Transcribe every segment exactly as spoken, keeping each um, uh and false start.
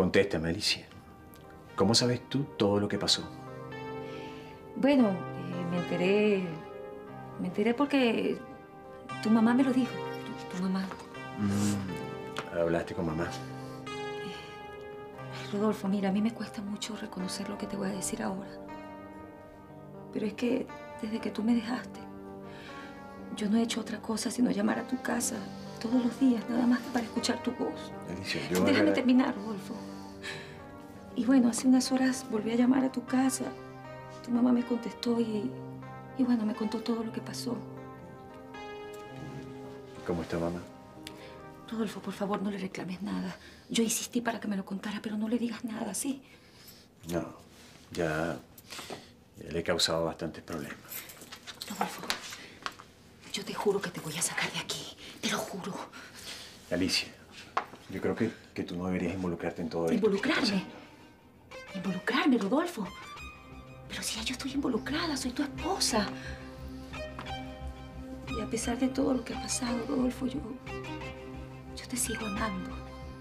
Contéstame, Alicia. ¿Cómo sabes tú todo lo que pasó? Bueno, eh, me enteré... Me enteré porque tu mamá me lo dijo. Tu, tu mamá. Mm, hablaste con mamá. Rodolfo, mira, a mí me cuesta mucho reconocer lo que te voy a decir ahora. Pero es que desde que tú me dejaste, yo no he hecho otra cosa sino llamar a tu casa todos los días, nada más que para escuchar tu voz. Alicia, yo... Déjame era... terminar, Rodolfo. Y bueno, hace unas horas volví a llamar a tu casa. Tu mamá me contestó y, y bueno, me contó todo lo que pasó. ¿Cómo está mamá? Rodolfo, por favor, no le reclames nada. Yo insistí para que me lo contara, pero no le digas nada, ¿sí? No, ya, ya le he causado bastantes problemas. Rodolfo, yo te juro que te voy a sacar de aquí. Te lo juro. Alicia, yo creo que, que tú no deberías involucrarte en todo esto. ¿Involucrarme? ¿Involucrarme, Rodolfo? Pero si ya yo estoy involucrada, soy tu esposa. Y a pesar de todo lo que ha pasado, Rodolfo, yo... yo te sigo amando.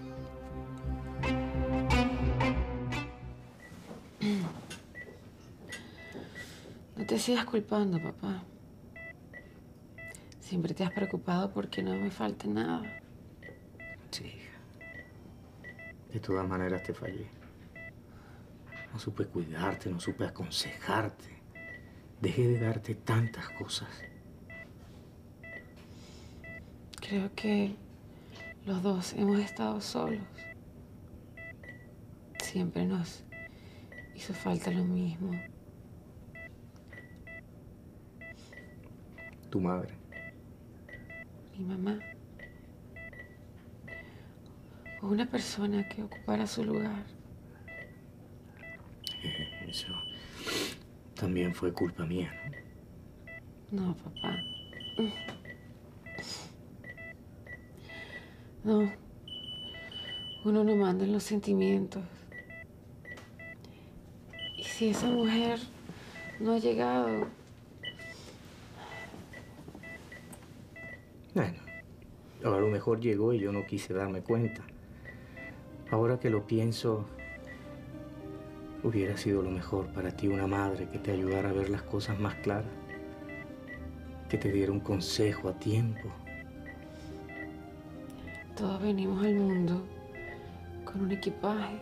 No te sigas culpando, papá. Siempre te has preocupado porque no me falte nada. Sí, hija. De todas maneras te fallé. No supe cuidarte, no supe aconsejarte. Dejé de darte tantas cosas. Creo que los dos hemos estado solos. Siempre nos hizo falta lo mismo. Tu madre. Mi mamá. O una persona que ocupara su lugar. Eh, eso también fue culpa mía, ¿no? No, papá. No. Uno no manda en los sentimientos. Y si esa mujer no ha llegado... Bueno, a lo mejor llegó y yo no quise darme cuenta. Ahora que lo pienso, hubiera sido lo mejor para ti una madre que te ayudara a ver las cosas más claras, que te diera un consejo a tiempo. Todos venimos al mundo con un equipaje.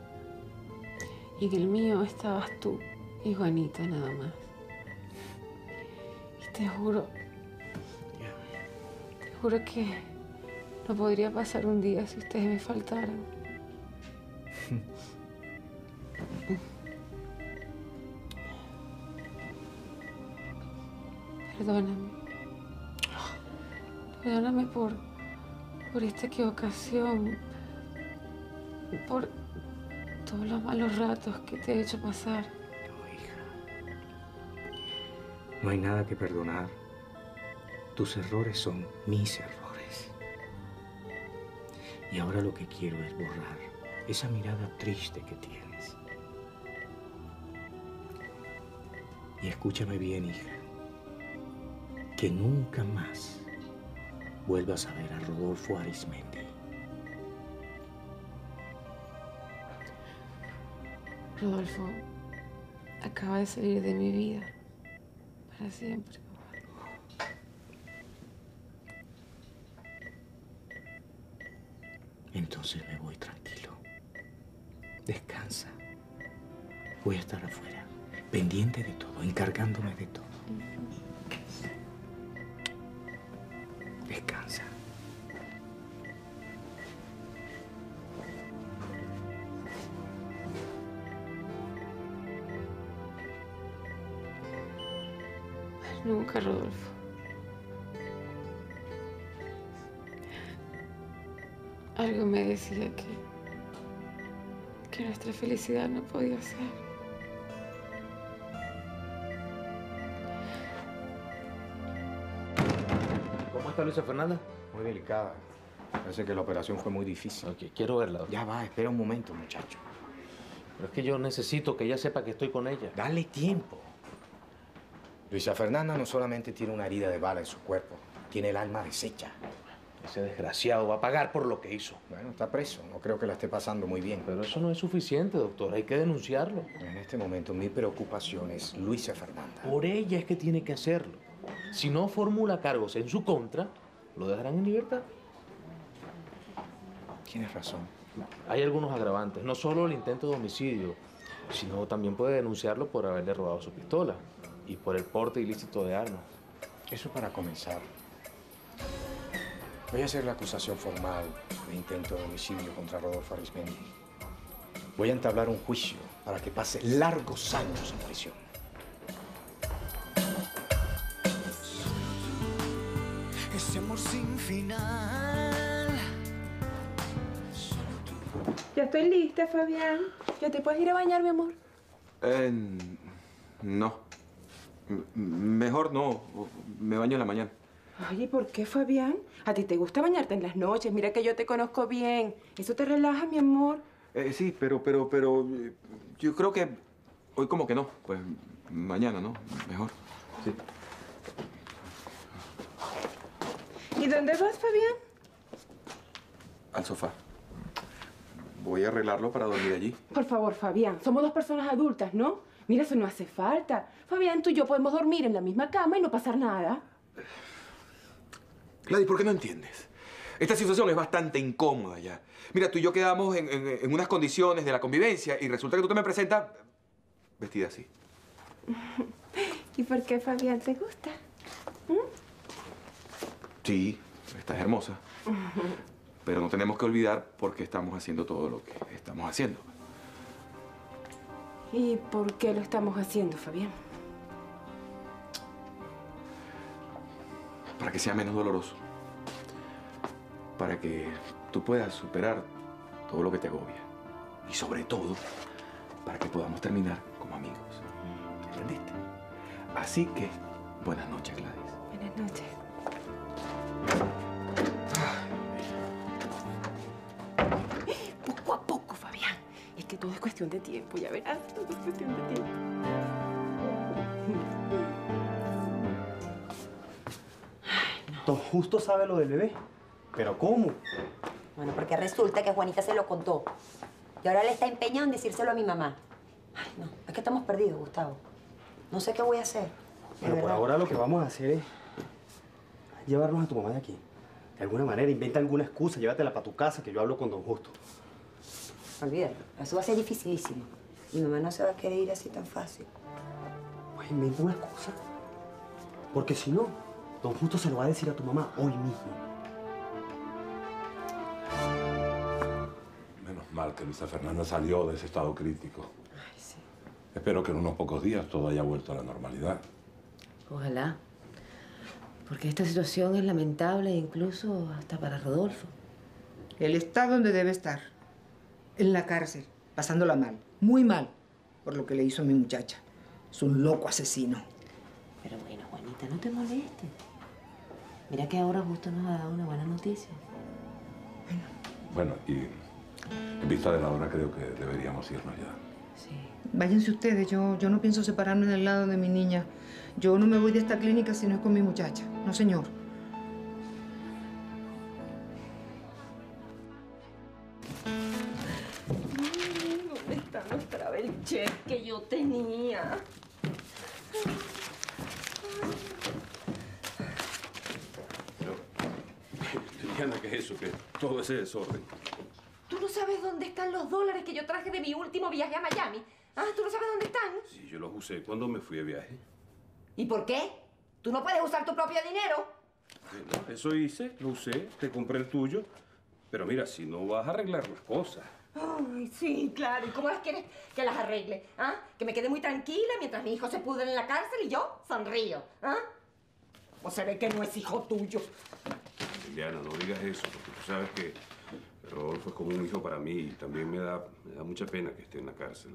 Y en el mío estabas tú y Juanita nada más. Y te juro... Te juro que no podría pasar un día si ustedes me faltaran. Perdóname. Perdóname por, por esta equivocación. Por todos los malos ratos que te he hecho pasar. No, hija. No hay nada que perdonar. Tus errores son mis errores. Y ahora lo que quiero es borrar esa mirada triste que tienes. Y escúchame bien, hija. Que nunca más vuelvas a ver a Rodolfo Arizmendi. Rodolfo acaba de salir de mi vida para siempre, papá. Entonces me voy tranquilo. Descansa. Voy a estar afuera, pendiente de todo, encargándome de todo. Descansa. Nunca, Rodolfo. Algo me decía que, que nuestra felicidad no podía ser. ¿Cómo está Luisa Fernanda? Muy delicada. Parece que la operación fue muy difícil. Ok, quiero verla. Ya va, espera un momento, muchacho. Pero es que yo necesito que ella sepa que estoy con ella. Dale tiempo. Luisa Fernanda no solamente tiene una herida de bala en su cuerpo, tiene el alma deshecha. Ese desgraciado va a pagar por lo que hizo. Bueno, está preso. No creo que la esté pasando muy bien. Pero eso no es suficiente, doctor. Hay que denunciarlo. En este momento mi preocupación es Luisa Fernanda. Por ella es que tiene que hacerlo. Si no formula cargos en su contra, lo dejarán en libertad. Tienes razón. Hay algunos agravantes. No solo el intento de homicidio, sino también puede denunciarlo por haberle robado su pistola y por el porte ilícito de armas. Eso para comenzar. Voy a hacer la acusación formal de intento de homicidio contra Rodolfo Arizmendi. Voy a entablar un juicio para que pase largos años en prisión. Ese amor sin final. Ya estoy lista, Fabián. ¿Ya te puedes ir a bañar, mi amor? Eh, no. M- mejor no. Me baño en la mañana. Ay, ¿y por qué, Fabián? ¿A ti te gusta bañarte en las noches? Mira que yo te conozco bien. ¿Eso te relaja, mi amor? Eh, sí, pero, pero, pero... eh, yo creo que hoy como que no. Pues mañana, ¿no? Mejor. Sí. ¿Y dónde vas, Fabián? Al sofá. Voy a arreglarlo para dormir allí. Por favor, Fabián. Somos dos personas adultas, ¿no? Mira, eso no hace falta. Fabián, tú y yo podemos dormir en la misma cama y no pasar nada. Gladys, ¿por qué no entiendes? Esta situación es bastante incómoda ya. Mira, tú y yo quedamos en, en- en unas condiciones de la convivencia y resulta que tú te me presentas vestida así. ¿Y por qué, Fabián, te gusta? Sí, estás hermosa. Pero no tenemos que olvidar por qué estamos haciendo todo lo que estamos haciendo. ¿Y por qué lo estamos haciendo, Fabián? Para que sea menos doloroso. Para que tú puedas superar todo lo que te agobia. Y sobre todo, para que podamos terminar como amigos. ¿Entendiste? Así que, buenas noches, Gladys. Buenas noches. Poco a poco, Fabián. Es que todo es cuestión de tiempo, ya verás. Todo es cuestión de tiempo. Don Justo sabe lo del bebé. ¿Pero cómo? Bueno, porque resulta que Juanita se lo contó. Y ahora le está empeñado en decírselo a mi mamá. Ay, no, es que estamos perdidos, Gustavo. No sé qué voy a hacer. de Bueno, por verdad. ahora lo que vamos a hacer es llevarnos a tu mamá de aquí. De alguna manera, inventa alguna excusa, llévatela para tu casa, que yo hablo con Don Justo. Olvídalo, eso va a ser dificilísimo. Mi mamá no se va a querer ir así tan fácil. Pues inventa una excusa. Porque si no, Don Justo se lo va a decir a tu mamá hoy mismo. Menos mal que Luisa Fernanda salió de ese estado crítico. Ay, sí. Espero que en unos pocos días todo haya vuelto a la normalidad. Ojalá. Porque esta situación es lamentable incluso hasta para Rodolfo. Él está donde debe estar. En la cárcel, pasándola mal. Muy mal. Por lo que le hizo a mi muchacha. Es un loco asesino. Pero bueno, Juanita, no te molestes. Mira que ahora justo nos ha dado una buena noticia. Bueno, y en vista de la hora creo que deberíamos irnos ya. Sí. Váyanse ustedes. Yo, yo no pienso separarme del lado de mi niña. Yo no me voy de esta clínica si no es con mi muchacha. No, señor. ¿Dónde está nuestra Belchet que yo tenía? Diana, ¿qué es eso? ¿Qué? Todo ese desorden. ¿Tú no sabes dónde están los dólares que yo traje de mi último viaje a Miami? Ah, ¿tú no sabes dónde están? Sí, yo los usé cuando me fui de viaje. ¿Y por qué? ¿Tú no puedes usar tu propio dinero? Eh, no, eso hice, lo usé, te compré el tuyo. Pero mira, si no vas a arreglar las cosas. Ay, sí, claro. ¿Y cómo las quieres que las arregle? ¿Ah? Que me quede muy tranquila mientras mi hijo se pudre en la cárcel y yo sonrío. ¿Ah? O se ve que no es hijo tuyo. Diana, no digas eso, porque tú sabes que Rodolfo es como un hijo para mí y también me da, me da mucha pena que esté en la cárcel.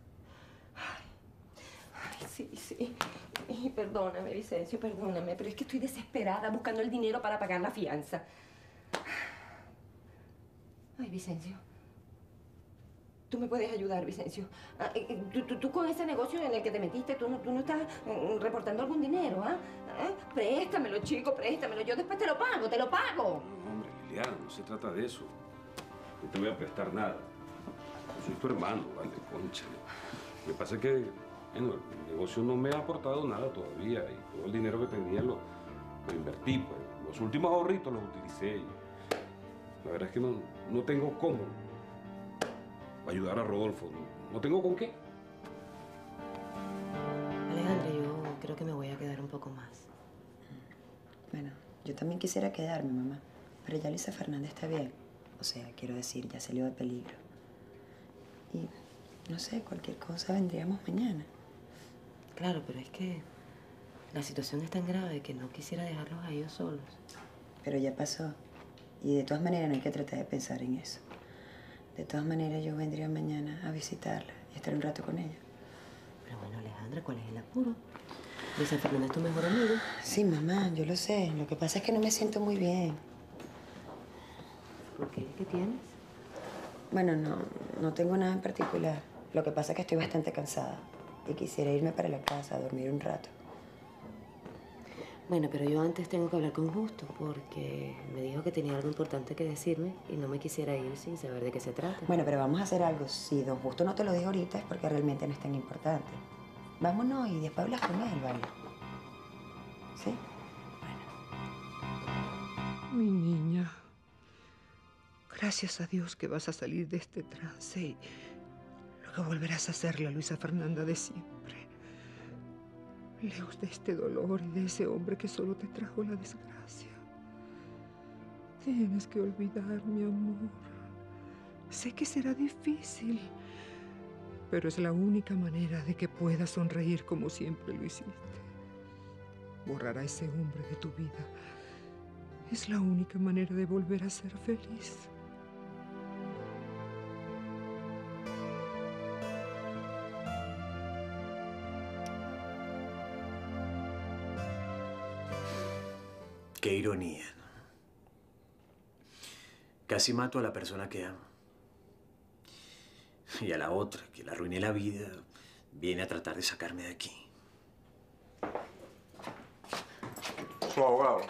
Ay, sí, sí. Y perdóname, Vicencio, perdóname, pero es que estoy desesperada buscando el dinero para pagar la fianza. Ay, Vicencio. Tú me puedes ayudar, Vicencio. Ah, tú, tú, tú con ese negocio en el que te metiste, tú no, tú no estás mm, reportando algún dinero, ¿ah? ¿Ah? Préstamelo, chico, préstamelo. Yo después te lo pago, te lo pago. No, hombre, Liliana, no se trata de eso. No te voy a prestar nada. Yo soy tu hermano, vale, concha. Lo que pasa es que, bueno, el negocio no me ha aportado nada todavía y todo el dinero que tenía lo, lo invertí, pues. Los últimos ahorritos los utilicé y la verdad es que no, no tengo cómo ayudar a Rodolfo. No, no tengo con qué. Alejandra, yo creo que me voy a quedar un poco más. Bueno, yo también quisiera quedarme, mamá. Pero ya Luisa Fernanda está bien. O sea, quiero decir, ya salió de peligro. Y, no sé, cualquier cosa vendríamos mañana. Claro, pero es que la situación es tan grave que no quisiera dejarlos a ellos solos. Pero ya pasó. Y de todas maneras no hay que tratar de pensar en eso. De todas maneras yo vendría mañana a visitarla y estar un rato con ella. Pero bueno, Alejandra, ¿cuál es el apuro? Luisa Fernanda es tu mejor amiga. Sí, mamá, yo lo sé. Lo que pasa es que no me siento muy bien. ¿Por qué? ¿Qué tienes? Bueno, no, no tengo nada en particular. Lo que pasa es que estoy bastante cansada y quisiera irme para la casa a dormir un rato. Bueno, pero yo antes tengo que hablar con Justo porque me dijo que tenía algo importante que decirme y no me quisiera ir sin saber de qué se trata. Bueno, pero vamos a hacer algo. Si don Justo no te lo dijo ahorita es porque realmente no es tan importante. Vámonos y después hablas con él, ¿vale? ¿Sí? Bueno. Mi niña, gracias a Dios que vas a salir de este trance y luego volverás a ser la Luisa Fernanda de siempre. Lejos de este dolor y de ese hombre que solo te trajo la desgracia. Tienes que olvidar, mi amor. Sé que será difícil, pero es la única manera de que puedas sonreír como siempre lo hiciste. Borrar a ese hombre de tu vida es la única manera de volver a ser feliz. Qué ironía, ¿no? Casi mato a la persona que amo. Y a la otra, que la arruiné la vida, viene a tratar de sacarme de aquí. Su abogado.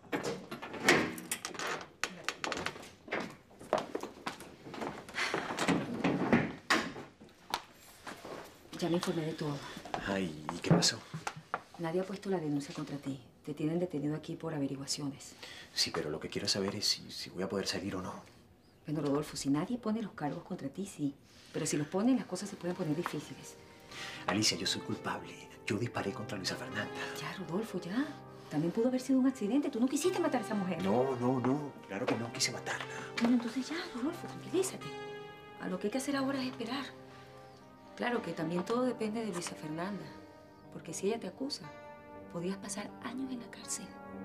Ya me informé de todo. Ay, ¿y qué pasó? Nadie ha puesto la denuncia contra ti. Te tienen detenido aquí por averiguaciones. Sí, pero lo que quiero saber es si, si voy a poder salir o no. Bueno, Rodolfo, si nadie pone los cargos contra ti, sí. Pero si los ponen, las cosas se pueden poner difíciles. Alicia, yo soy culpable. Yo disparé contra Luisa Fernanda. Ya, Rodolfo, ya. También pudo haber sido un accidente. Tú no quisiste matar a esa mujer. No, no, no. Claro que no quise matarla. Bueno, entonces ya, Rodolfo, tranquilízate. A lo que hay que hacer ahora es esperar. Claro que también todo depende de Luisa Fernanda. Porque si ella te acusa, podrías pasar años en la cárcel.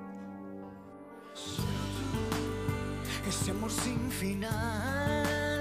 Solo tú, ese amor sin final.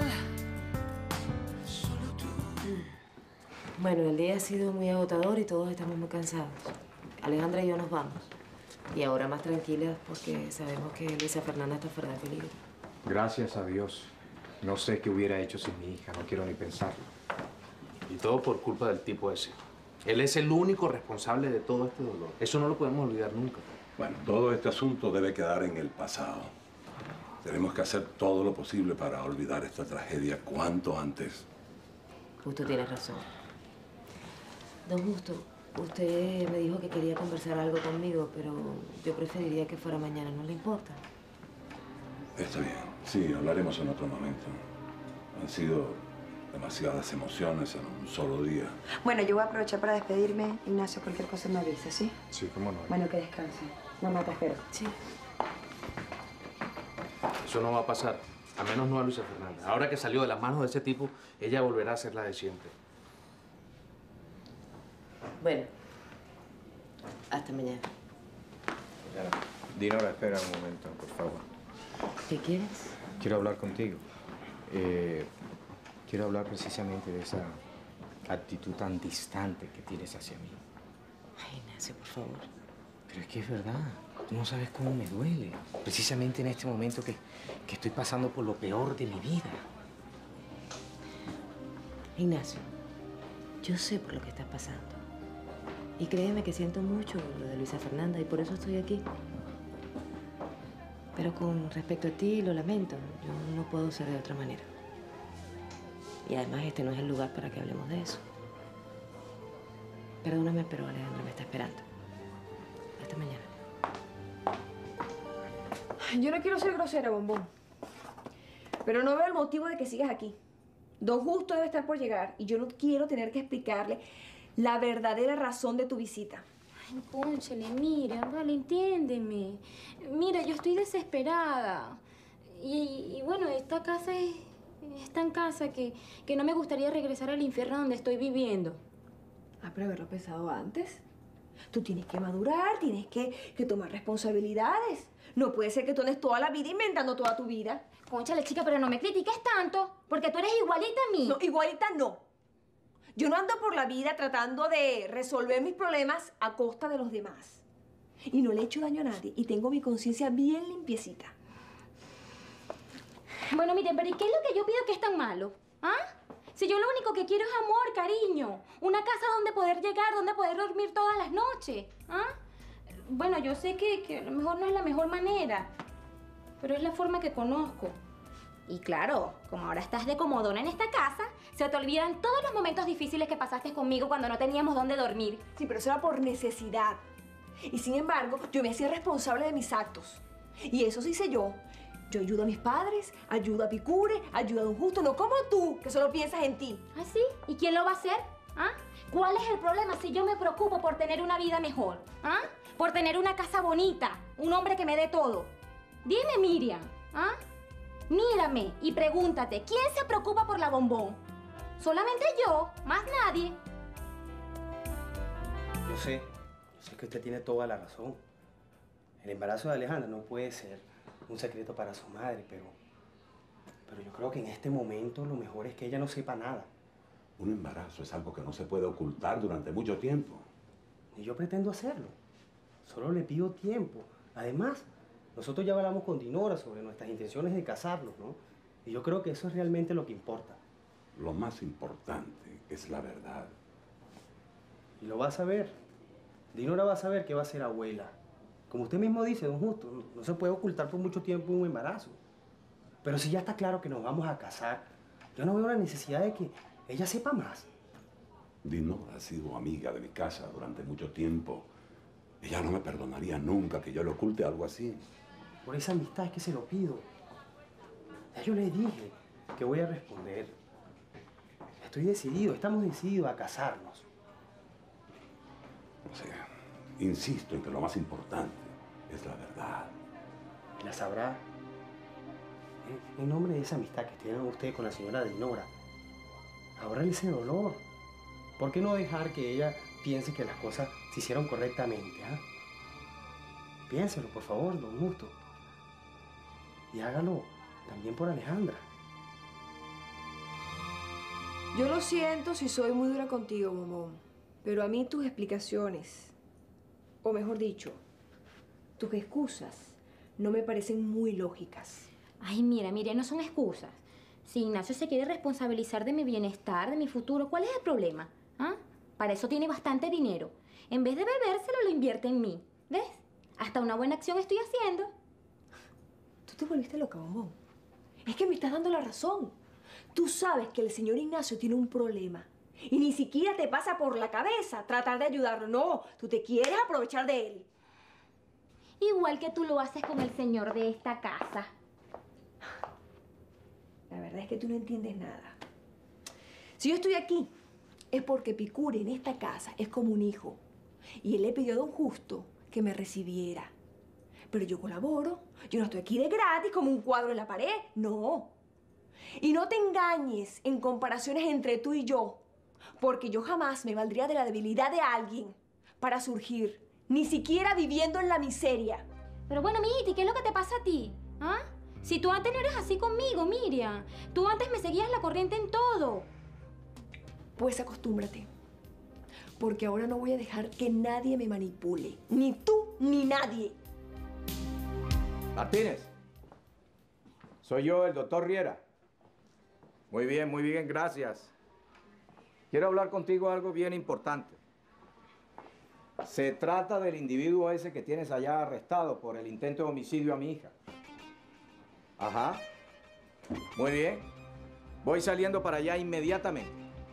Solo tú. Bueno, el día ha sido muy agotador y todos estamos muy cansados. Alejandra y yo nos vamos. Y ahora más tranquilas porque sabemos que Luisa Fernanda está fuera de peligro. Gracias a Dios. No sé qué hubiera hecho sin mi hija, no quiero ni pensarlo. Y todo por culpa del tipo ese. Él es el único responsable de todo este dolor. Eso no lo podemos olvidar nunca. Bueno, todo este asunto debe quedar en el pasado. Tenemos que hacer todo lo posible para olvidar esta tragedia cuanto antes. Justo tiene razón. Don Justo, usted me dijo que quería conversar algo conmigo, pero yo preferiría que fuera mañana, ¿no le importa? Está bien. Sí, hablaremos en otro momento. Han sido demasiadas emociones en un solo día. Bueno, yo voy a aprovechar para despedirme. Ignacio, cualquier cosa me avisa, ¿sí? Sí, cómo no. Bueno, que descanse. Mamá, te espero. Sí. Eso no va a pasar. A menos no a Luisa Fernanda. Ahora que salió de las manos de ese tipo, ella volverá a ser la de siempre. Bueno. Hasta mañana. Dinora, espera un momento, por favor. ¿Qué quieres? Quiero hablar contigo. Eh, quiero hablar precisamente de esa actitud tan distante que tienes hacia mí. Ay, Ignacio, por favor. Pero es que es verdad. Tú no sabes cómo me duele. Precisamente en este momento que, que estoy pasando por lo peor de mi vida. Ignacio, yo sé por lo que estás pasando. Y créeme que siento mucho lo de Luisa Fernanda y por eso estoy aquí. Pero con respecto a ti, lo lamento. Yo no puedo ser de otra manera. Y además este no es el lugar para que hablemos de eso. Perdóname, pero Alejandra me está esperando. Hasta mañana. Yo no quiero ser grosera, Bombón. Pero no veo el motivo de que sigas aquí. Don Justo debe estar por llegar y yo no quiero tener que explicarle la verdadera razón de tu visita. Ay, cónchale, mira, vale, entiéndeme. Mira, yo estoy desesperada. Y, y bueno, esta casa es, es tan casa que, que no me gustaría regresar al infierno donde estoy viviendo. Ah, pero haberlo pensado antes. Tú tienes que madurar, tienes que, que tomar responsabilidades. No puede ser que tú andes toda la vida inventando toda tu vida. Cónchale, chica, pero no me critiques tanto, porque tú eres igualita a mí. No, igualita no. Yo no ando por la vida tratando de resolver mis problemas a costa de los demás. Y no le he hecho daño a nadie y tengo mi conciencia bien limpiecita. Bueno, miren, pero ¿y qué es lo que yo pido que es tan malo? ¿Ah? Si yo lo único que quiero es amor, cariño. Una casa donde poder llegar, donde poder dormir todas las noches. ¿Ah? Bueno, yo sé que, que a lo mejor no es la mejor manera, pero es la forma que conozco. Y claro, como ahora estás de comodona en esta casa, se te olvidan todos los momentos difíciles que pasaste conmigo cuando no teníamos dónde dormir. Sí, pero eso era por necesidad. Y sin embargo, yo me hacía responsable de mis actos. Y eso sí sé yo. Yo ayudo a mis padres, ayudo a Picure, ayudo a Don Justo, no como tú, que solo piensas en ti. ¿Ah, sí? ¿Y quién lo va a hacer? ¿Ah? ¿Cuál es el problema si yo me preocupo por tener una vida mejor? ¿Ah? Por tener una casa bonita, un hombre que me dé todo. Dime, Miriam, ¿ah? Mírame y pregúntate, ¿quién se preocupa por la Bombón? Solamente yo, más nadie. Yo sé, yo sé que usted tiene toda la razón. El embarazo de Alejandra no puede ser un secreto para su madre, pero, pero yo creo que en este momento lo mejor es que ella no sepa nada. Un embarazo es algo que no se puede ocultar durante mucho tiempo. Y yo pretendo hacerlo. Solo le pido tiempo. Además, nosotros ya hablamos con Dinora sobre nuestras intenciones de casarnos, ¿no? Y yo creo que eso es realmente lo que importa. Lo más importante es la verdad. Y lo va a saber. Dinora va a saber que va a ser abuela. Como usted mismo dice, don Justo, no, no se puede ocultar por mucho tiempo un embarazo. Pero si ya está claro que nos vamos a casar, yo no veo la necesidad de que ella sepa más. Dinora ha sido amiga de mi casa durante mucho tiempo. Ella no me perdonaría nunca que yo le oculte algo así. Por esa amistad es que se lo pido. Ya yo le dije que voy a responder. Estoy decidido, estamos decididos a casarnos. O sea, insisto en que lo más importante es la verdad. La sabrá. En nombre de esa amistad que tiene usted con la señora Dinora, ahórrale ese dolor. ¿Por qué no dejar que ella piense que las cosas se hicieron correctamente? ¿Ah? Piénselo, por favor, don Justo. Y hágalo también por Alejandra. Yo lo siento si soy muy dura contigo, Bombón, pero a mí tus explicaciones, o mejor dicho, tus excusas, no me parecen muy lógicas. Ay, mira, mira, no son excusas. Si Ignacio se quiere responsabilizar de mi bienestar, de mi futuro, ¿cuál es el problema? ¿Ah? Para eso tiene bastante dinero. En vez de bebérselo, lo invierte en mí. ¿Ves? Hasta una buena acción estoy haciendo. Tú te volviste loca, Bombón. Es que me estás dando la razón. Tú sabes que el señor Ignacio tiene un problema. Y ni siquiera te pasa por la cabeza tratar de ayudarlo. No, tú te quieres aprovechar de él. Igual que tú lo haces con el señor de esta casa. La verdad es que tú no entiendes nada. Si yo estoy aquí, es porque Picure en esta casa es como un hijo. Y él le pidió a don Justo que me recibiera. Pero yo colaboro. Yo no estoy aquí de gratis como un cuadro en la pared. No. Y no te engañes en comparaciones entre tú y yo. Porque yo jamás me valdría de la debilidad de alguien para surgir. Ni siquiera viviendo en la miseria. Pero bueno, Miti, ¿qué es lo que te pasa a ti? ¿Ah? Si tú antes no eres así conmigo, Miriam. Tú antes me seguías la corriente en todo. Pues acostúmbrate. Porque ahora no voy a dejar que nadie me manipule. Ni tú, ni nadie. Martínez. Soy yo, el doctor Riera. Muy bien, muy bien, gracias. quiero hablar contigo algo bien importante. Se trata del individuo ese que tienes allá arrestado por el intento de homicidio a mi hija. Ajá. Muy bien. Voy saliendo para allá inmediatamente.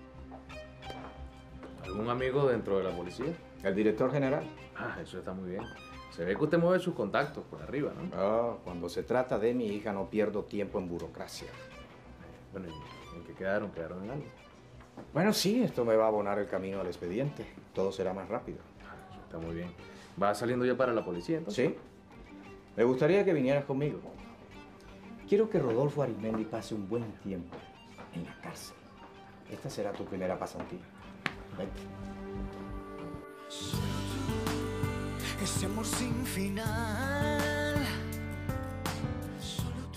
¿Algún amigo dentro de la policía? El director general. Ah, eso está muy bien. Se ve que usted mueve sus contactos por arriba, ¿no? Ah, cuando se trata de mi hija no pierdo tiempo en burocracia. Bueno, ¿y en qué quedaron? ¿Quedaron en algo? Bueno, sí, esto me va a abonar el camino al expediente. Todo será más rápido. Eso está muy bien. ¿Va saliendo ya para la policía, entonces? Sí. Me gustaría que vinieras conmigo. Quiero que Rodolfo Arizmendi pase un buen tiempo en la cárcel. Esta será tu primera pasantía. Vente. Ese amor sin final. Solo tú.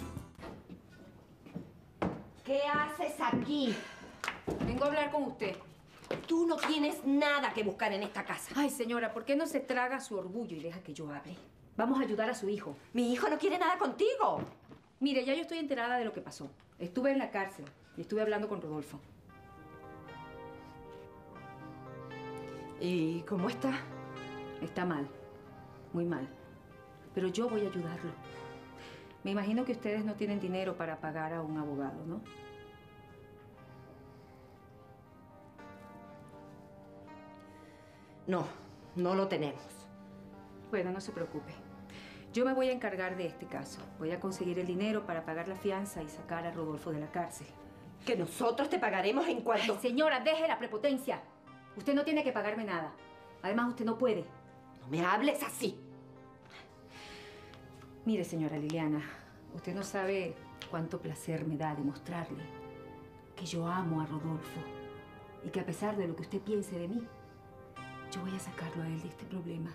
¿Qué haces aquí? Vengo a hablar con usted. Tú no tienes nada que buscar en esta casa. Ay, señora, ¿por qué no se traga su orgullo y deja que yo hable? Vamos a ayudar a su hijo. Mi hijo no quiere nada contigo. Mire, ya yo estoy enterada de lo que pasó. Estuve en la cárcel y estuve hablando con Rodolfo. ¿Y cómo está? Está mal, muy mal. Pero yo voy a ayudarlo. Me imagino que ustedes no tienen dinero para pagar a un abogado, ¿no? No, no lo tenemos. Bueno, no se preocupe. Yo me voy a encargar de este caso. Voy a conseguir el dinero para pagar la fianza y sacar a Rodolfo de la cárcel. Que nosotros te pagaremos en cuanto... Ay, señora, deje la prepotencia. Usted no tiene que pagarme nada. Además, usted no puede. No me hables así. Mire, señora Liliana, usted no sabe cuánto placer me da demostrarle que yo amo a Rodolfo y que a pesar de lo que usted piense de mí, yo voy a sacarlo a él de este problema.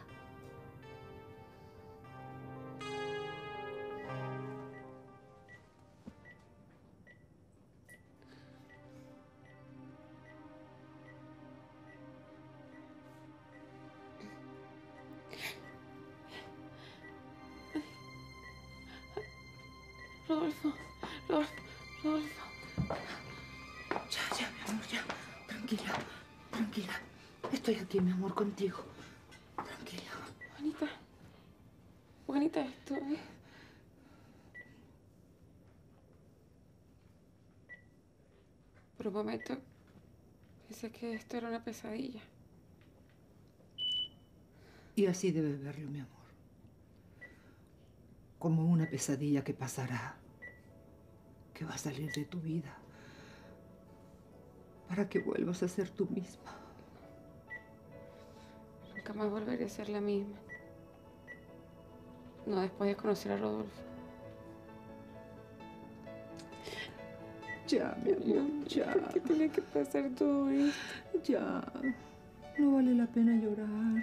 Rodolfo, Rodolfo, Rodolfo. Ya, ya, mi amor, ya. Tranquila, tranquila. Estoy aquí, mi amor, contigo. Tranquila. Juanita, Juanita, estoy... Por un momento pensé que esto era una pesadilla. Y así debe verlo, mi amor. Como una pesadilla que pasará, que va a salir de tu vida, para que vuelvas a ser tú misma. Nunca más volveré a ser la misma. No después de conocer a Rodolfo. Ya, mi amor, ya. ¿Por qué tiene que pasar todo esto? Ya. No vale la pena llorar.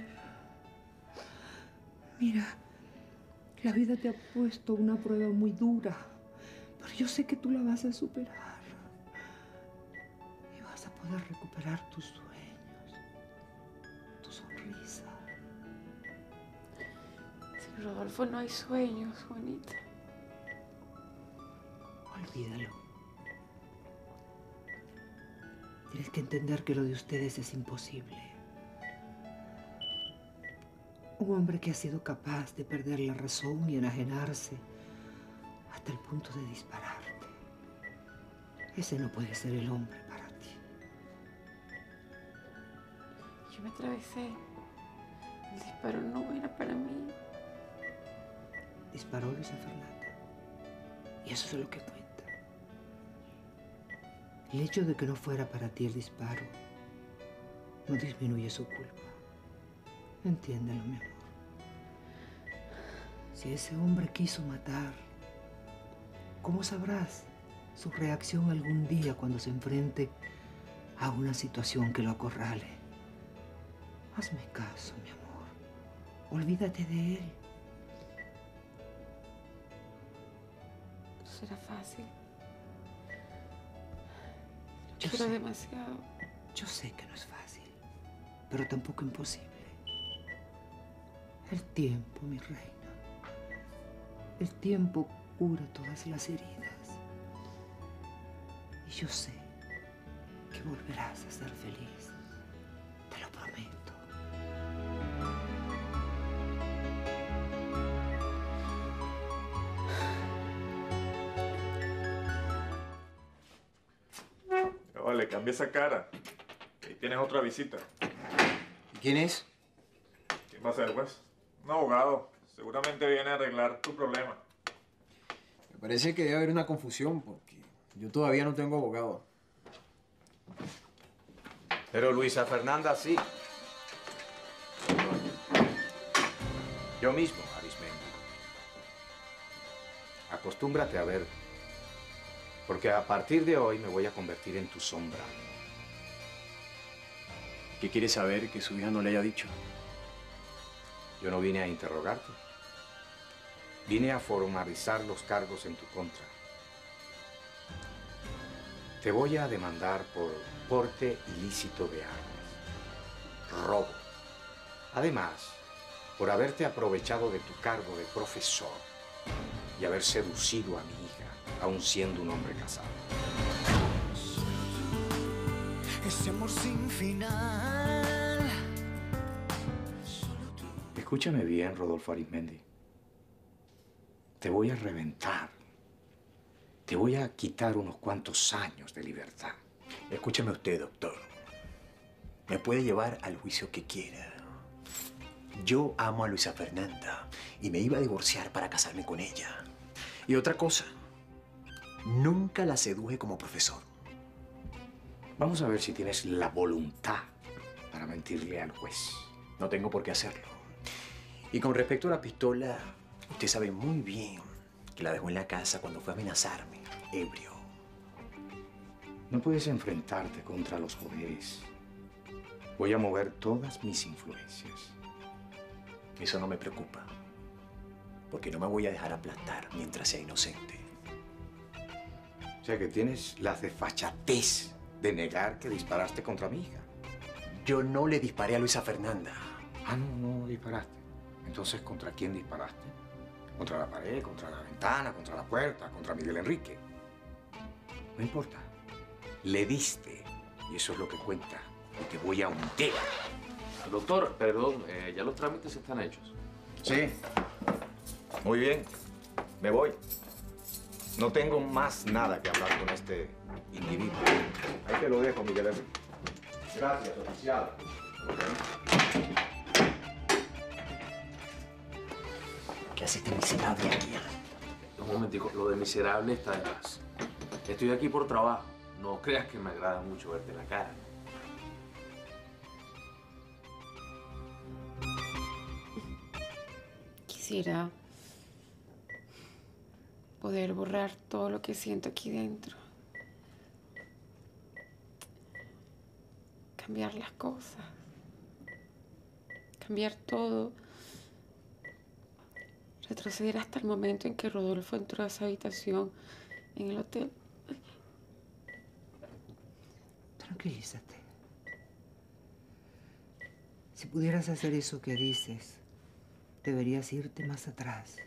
Mira, la vida te ha puesto una prueba muy dura, pero yo sé que tú la vas a superar. Y vas a poder recuperar tus sueños, tu sonrisa. Sin Rodolfo no hay sueños, Juanita. Olvídalo. Tienes que entender que lo de ustedes es imposible. Un hombre que ha sido capaz de perder la razón y enajenarse hasta el punto de dispararte. Ese no puede ser el hombre para ti. Yo me atravesé. El disparo no era para mí. Disparó Luisa Fernanda. Y eso es lo que cuenta. El hecho de que no fuera para ti el disparo no disminuye su culpa. Entiéndelo, mi amor. Si ese hombre quiso matar, ¿cómo sabrás su reacción algún día cuando se enfrente a una situación que lo acorrale? Hazme caso, mi amor. Olvídate de él. No será fácil. Yo Pero sé, demasiado. yo sé que no es fácil, pero tampoco imposible. El tiempo, mi reina. El tiempo cura todas las heridas. Y yo sé que Tú volverás a ser feliz. Te lo prometo. Vale, cambia esa cara. Ahí tienes otra visita. ¿Y quién es? ¿Quién va a ser, pues? Un abogado. Seguramente viene a arreglar tu problema. Me parece que debe haber una confusión porque yo todavía no tengo abogado. Pero Luisa Fernanda sí. Yo mismo, Arismendi. Acostúmbrate a ver, porque a partir de hoy me voy a convertir en tu sombra. ¿Qué quiere saber que su hija no le haya dicho? Yo no vine a interrogarte. Vine a formalizar los cargos en tu contra. Te voy a demandar por porte ilícito de armas, robo. Además, por haberte aprovechado de tu cargo de profesor y haber seducido a mi hija, aun siendo un hombre casado. Ese amor sin final. Escúchame bien, Rodolfo Arismendi. Te voy a reventar. Te voy a quitar unos cuantos años de libertad. Escúchame usted, doctor. Me puede llevar al juicio que quiera. Yo amo a Luisa Fernanda y me iba a divorciar para casarme con ella. Y otra cosa, nunca la seduje como profesor. Vamos a ver si tienes la voluntad para mentirle al juez. No tengo por qué hacerlo. Y con respecto a la pistola, usted sabe muy bien que la dejó en la casa cuando fue a amenazarme, ebrio. No puedes enfrentarte contra los poderes. Voy a mover todas mis influencias. Eso no me preocupa, porque no me voy a dejar aplastar mientras sea inocente. O sea que tienes la desfachatez de negar que disparaste contra mi hija. Yo no le disparé a Luisa Fernanda. Ah, no, no disparaste. Entonces, ¿contra quién disparaste? ¿Contra la pared, contra la ventana, contra la puerta, contra Miguel Enrique? No importa. Le diste. Y eso es lo que cuenta. Y te voy a hundir. Doctor, perdón, eh, ya los trámites están hechos. Sí. Muy bien. Me voy. No tengo más nada que hablar con este individuo. Ahí te lo dejo, Miguel Enrique. Gracias, oficial. ¿Qué hace este miserable aquí? Un momentico, lo de miserable está de más. Estoy aquí por trabajo. No creas que me agrada mucho verte la cara. Quisiera poder borrar todo lo que siento aquí dentro. Cambiar las cosas. Cambiar todo. Retroceder hasta el momento en que Rodolfo entró a esa habitación en el hotel. Tranquilízate. Si pudieras hacer eso que dices, deberías irte más atrás.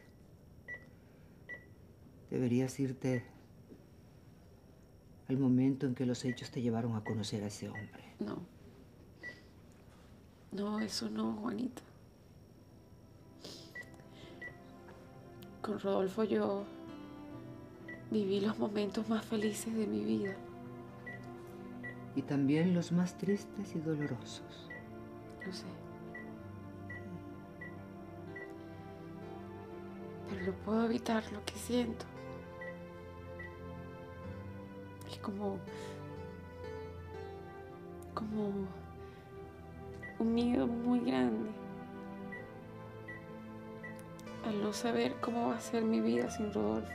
Deberías irte al momento en que los hechos te llevaron a conocer a ese hombre. No. No, eso no, Juanita. Con Rodolfo yo viví los momentos más felices de mi vida. Y también los más tristes y dolorosos. Lo sé. Pero no puedo evitar lo que siento. Es como... como... un miedo muy grande. Al no saber cómo va a ser mi vida sin Rodolfo.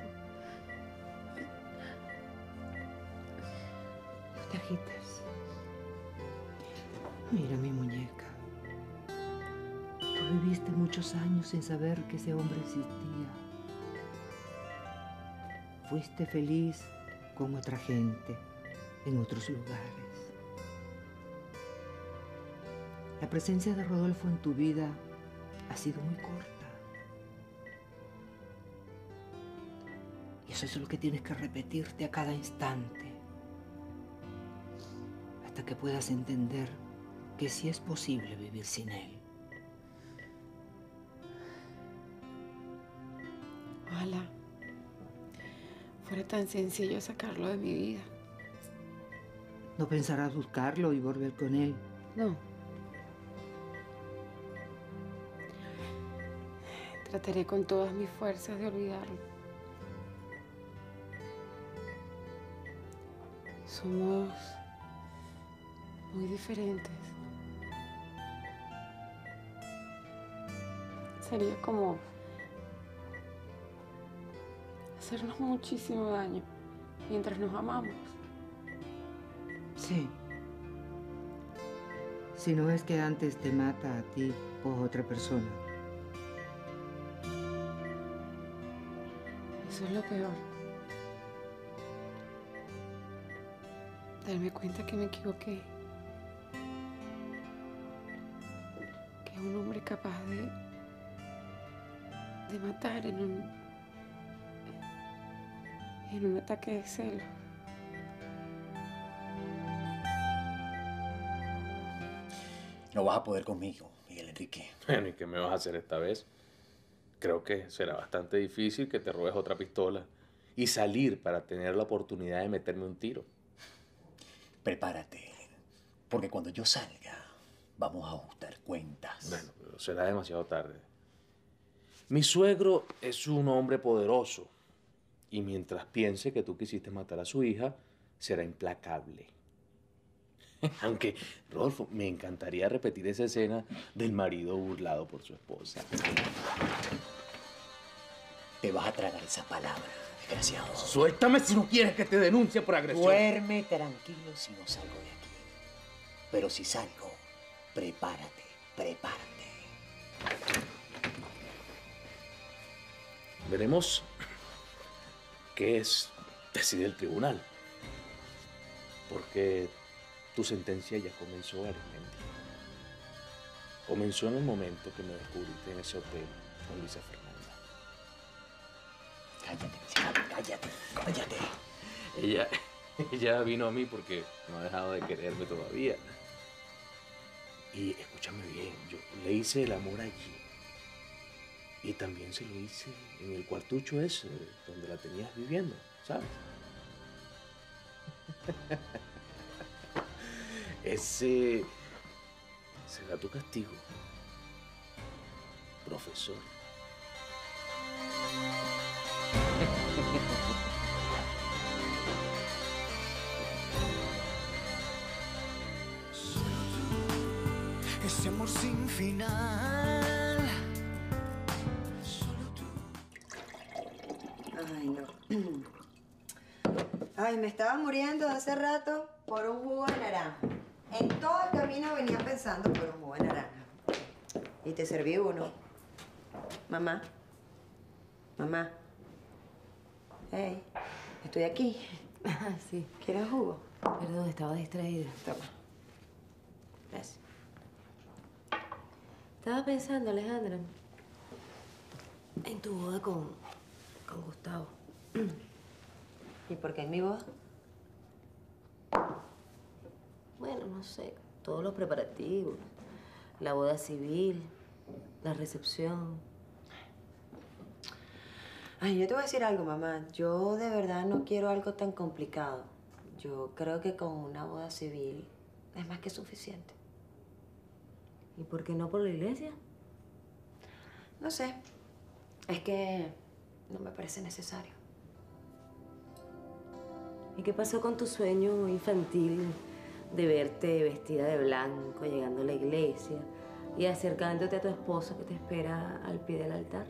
No te agites. Mira mi muñeca. Tú viviste muchos años sin saber que ese hombre existía. Fuiste feliz con otra gente, en otros lugares. La presencia de Rodolfo en tu vida ha sido muy corta. Y eso es lo que tienes que repetirte a cada instante. hasta que puedas entender que sí es posible vivir sin él. Ojalá fuera tan sencillo sacarlo de mi vida. ¿No pensarás buscarlo y volver con él? No. Trataré con todas mis fuerzas de olvidarlo. Somos muy diferentes. Sería como hacernos muchísimo daño mientras nos amamos. Sí. Si no es que antes te mata a ti o a otra persona. Eso es lo peor. Darme cuenta que me equivoqué. Que un hombre capaz de, de matar en un, en un ataque de celos. No vas a poder conmigo, Miguel Enrique. Bueno, ¿y qué me vas a hacer esta vez? Creo que será bastante difícil que te robes otra pistola y salir para tener la oportunidad de meterme un tiro. Prepárate, porque cuando yo salga, vamos a ajustar cuentas. Bueno, pero será demasiado tarde. Mi suegro es un hombre poderoso y mientras piense que tú quisiste matar a su hija, será implacable. Aunque, Rodolfo, me encantaría repetir esa escena del marido burlado por su esposa. Te vas a tragar esa palabra, desgraciado. Suéltame si no quieres que te denuncie por agresión. Duerme tranquilo si no salgo de aquí. Pero si salgo, prepárate, prepárate. Veremos qué es decide el tribunal. Porque tu sentencia ya comenzó, Arismendi. Comenzó en el momento que me descubriste en ese hotel con Luisa Fernanda. Cállate, Luisa, cállate, cállate. Ella, ella vino a mí porque no ha dejado de quererme todavía. Y escúchame bien, yo le hice el amor allí. Y también se lo hice en el cuartucho ese, donde la tenías viviendo, ¿sabes? Ese será tu castigo, profesor. Ese amor sin final. Solo tú. Ay, no. Ay, me estaba muriendo hace rato por un jugo de naranja. En todo el camino venía pensando por un jugo de naranja. Y te serví uno. Mamá. Mamá. Hey, estoy aquí. Ah, sí. ¿Quieres jugo? Perdón, estaba distraída. Toma. Gracias. Estaba pensando, Alejandra, en tu boda con, con Gustavo. ¿Y por qué en mi boda? Bueno, no sé, todos los preparativos, la boda civil, la recepción. Ay, yo te voy a decir algo, mamá. Yo de verdad no quiero algo tan complicado. Yo creo que con una boda civil es más que suficiente. ¿Y por qué no por la iglesia? No sé. Es que no me parece necesario. ¿Y qué pasó con tu sueño infantil de verte vestida de blanco, llegando a la iglesia y acercándote a tu esposo que te espera al pie del altar?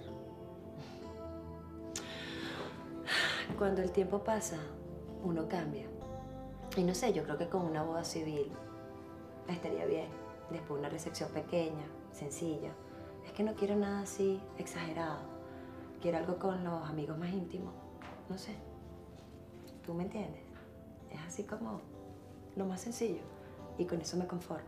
Cuando el tiempo pasa, uno cambia. Y no sé, yo creo que con una boda civil estaría bien. Después una recepción pequeña, sencilla. Es que no quiero nada así exagerado. Quiero algo con los amigos más íntimos. No sé. ¿Tú me entiendes? Es así como lo más sencillo. Y con eso me conformo.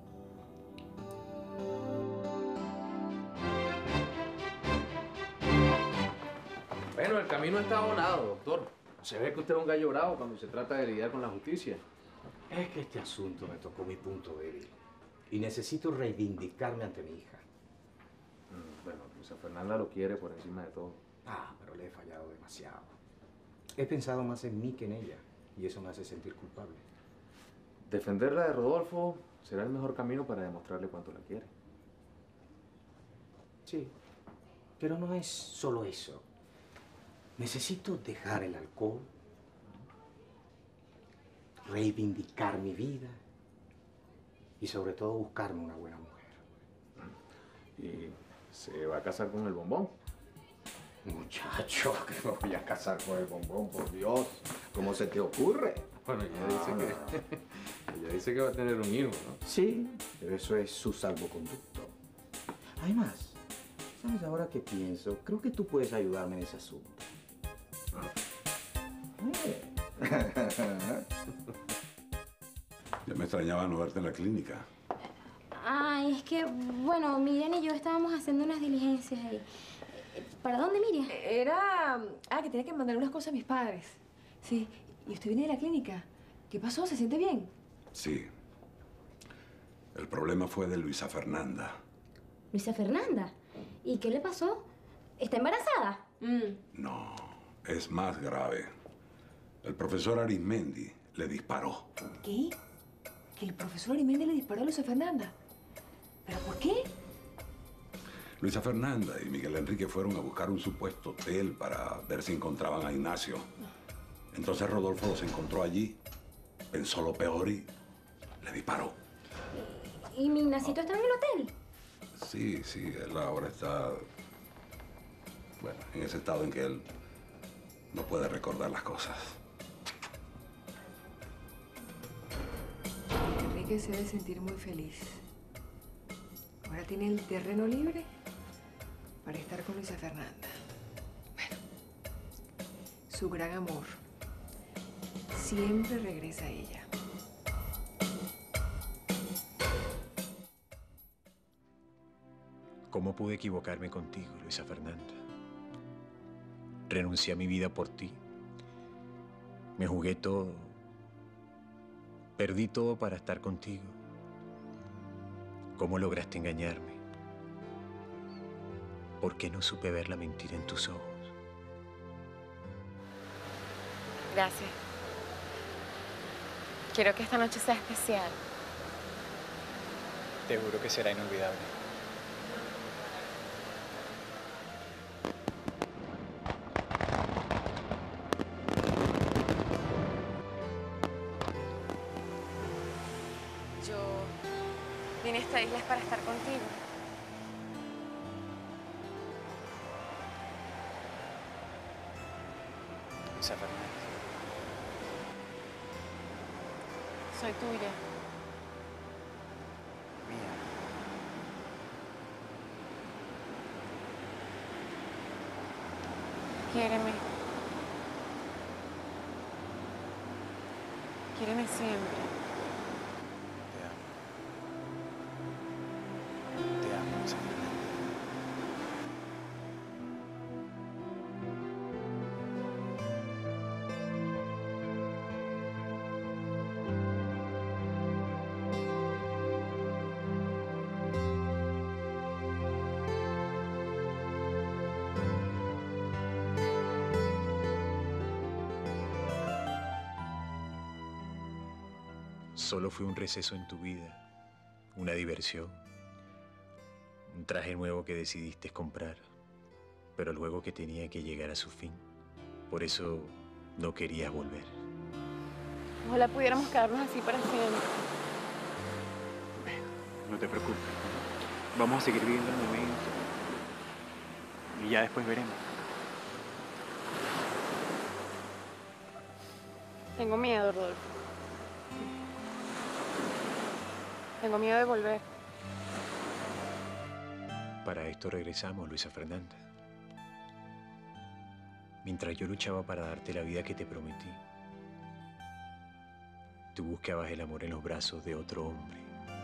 Bueno, el camino está abonado, doctor. Se ve que usted es un gallo bravo cuando se trata de lidiar con la justicia. Es que este asunto me tocó mi punto débil y necesito reivindicarme ante mi hija. Mm, Bueno, Luisa Fernanda lo quiere por encima de todo. Ah, pero le he fallado demasiado. He pensado más en mí que en ella y eso me hace sentir culpable. Defenderla de Rodolfo será el mejor camino para demostrarle cuánto la quiere. Sí, pero no es solo eso. Necesito dejar el alcohol, reivindicar mi vida y sobre todo buscarme una buena mujer. ¿Y se va a casar con el bombón? Muchacho, que me voy a casar con el bombón, por Dios. ¿Cómo se te ocurre? Bueno, ella dice No, que ella dice que va a tener un hijo, ¿no? Sí, pero eso es su salvoconducto. Además, ¿sabes ahora qué pienso? Creo que tú puedes ayudarme en ese asunto. Eh. Ya me extrañaba no verte en la clínica. Ay, es que, bueno, Miriam y yo estábamos haciendo unas diligencias ahí. ¿Para dónde, Miriam? Era... Ah, que tenía que mandar unas cosas a mis padres. Sí. ¿Y usted viene de la clínica? ¿Qué pasó? ¿Se siente bien? Sí. El problema fue de Luisa Fernanda. Luisa Fernanda. ¿Y qué le pasó? ¿Está embarazada? No, es más grave. El profesor Arismendi le disparó. ¿Qué? ¿Que el profesor Arimendi le disparó a Luisa Fernanda? ¿Pero por qué? Luisa Fernanda y Miguel Enrique fueron a buscar un supuesto hotel para ver si encontraban a Ignacio. Entonces Rodolfo los encontró allí, pensó lo peor y le disparó. ¿Y mi Ignacito está en el hotel? Sí, sí, él ahora está, bueno, en ese estado en que él no puede recordar las cosas. Enrique se debe sentir muy feliz. Ahora tiene el terreno libre para estar con Luisa Fernanda. Bueno, su gran amor siempre regresa a ella. ¿Cómo pude equivocarme contigo, Luisa Fernanda? Renuncié a mi vida por ti. Me jugué todo. Perdí todo para estar contigo. ¿Cómo lograste engañarme? ¿Por qué no supe ver la mentira en tus ojos? Gracias. Quiero que esta noche sea especial. Te juro que será inolvidable. Yo vine a esta isla para estar contigo. Luisa Fernanda. Soy tuya. Mía. Quiéreme. Quiéreme siempre. Te amo, Luisa Fernanda. Solo fue un receso en tu vida, una diversión, un traje nuevo que decidiste comprar, pero luego que tenía que llegar a su fin. Por eso no querías volver. Ojalá pudiéramos quedarnos así para siempre. No te preocupes. Vamos a seguir viviendo el momento. Y ya después veremos. Tengo miedo, Rodolfo. Tengo miedo de volver. Para esto regresamos, Luisa Fernanda. Mientras yo luchaba para darte la vida que te prometí, tú buscabas el amor en los brazos de otro hombre.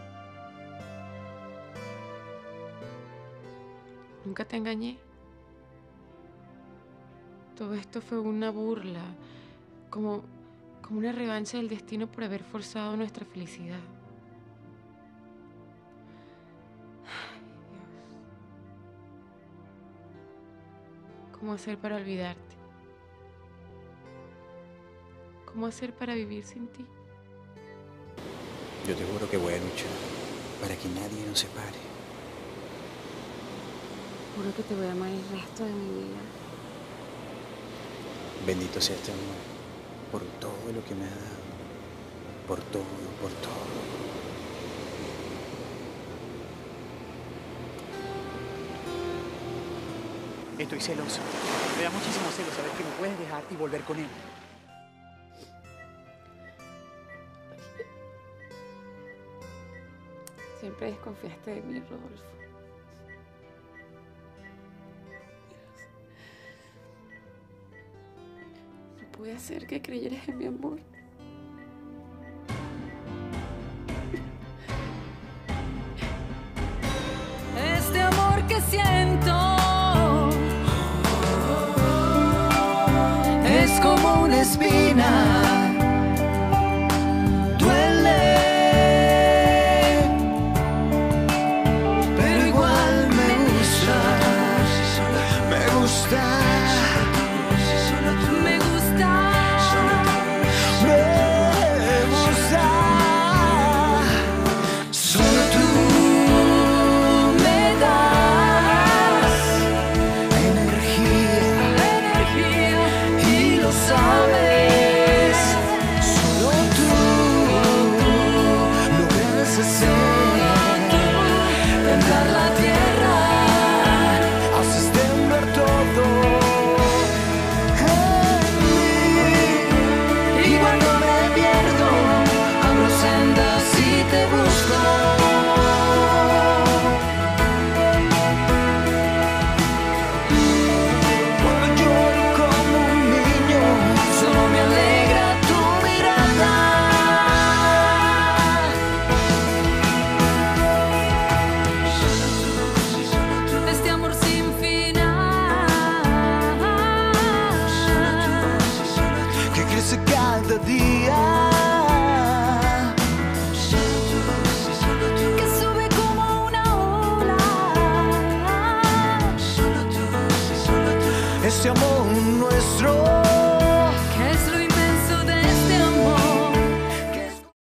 Nunca te engañé. Todo esto fue una burla, como, Como una revancha del destino por haber forzado nuestra felicidad. Ay, Dios. ¿Cómo hacer para olvidarte? ¿Cómo hacer para vivir sin ti? Yo te juro que voy a luchar para que nadie nos separe. Juro que te voy a amar el resto de mi vida. Bendito sea este amor por todo lo que me ha dado. Por todo, por todo. Estoy celoso. Me da muchísimo celo saber que me puedes dejar y volver con él. Siempre desconfiaste de mí, Rodolfo. No pude hacer que creyeras en mi amor. Este amor que siento es como un espíritu